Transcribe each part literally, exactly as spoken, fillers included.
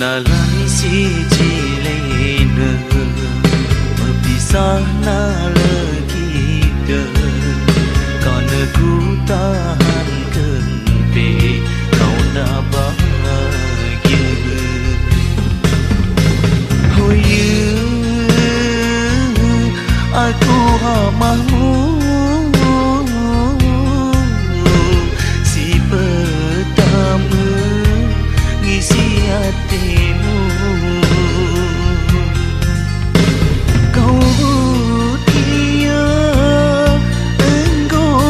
dalam siji lain berpisah lagi dah karena ku tahan kente kau dah bahagia. Oh ya, aku hamahmu si pertama ngisi hatimu. Kau dia engkau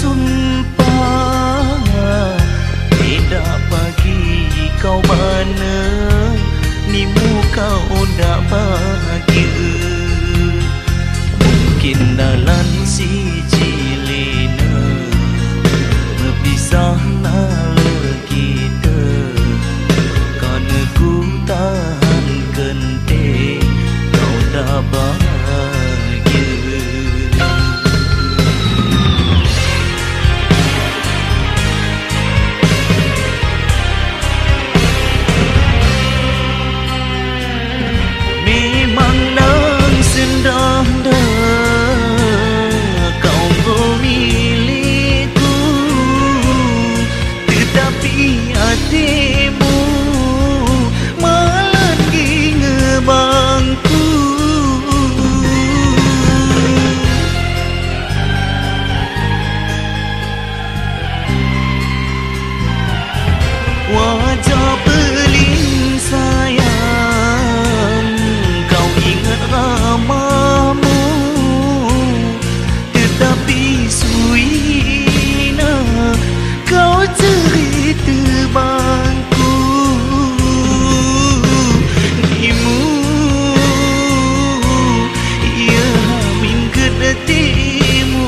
bersumpah tidak bagi kau mana ni muka udah bahagia. Mungkin dalam siji lena berpisah lagi dah karena ku tahan kente kau dah bahagia. Memang nang sendah dah kau memilihku, tetapi hatimu malah ngebangku. Wajah peling sayang kau ingat ramahmu, tetapi suina kau cerita bangku. Imu ia hamin kedatimu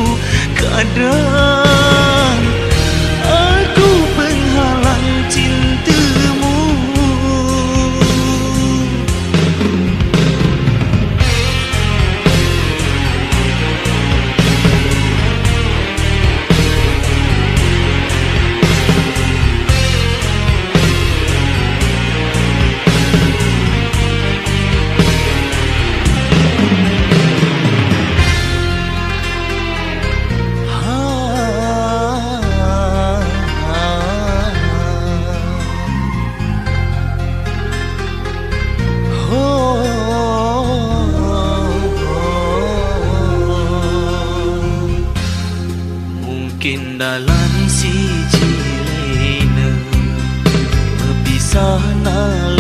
kadang aku penghalang cintamu. Mungkin dalam siji lena berpisah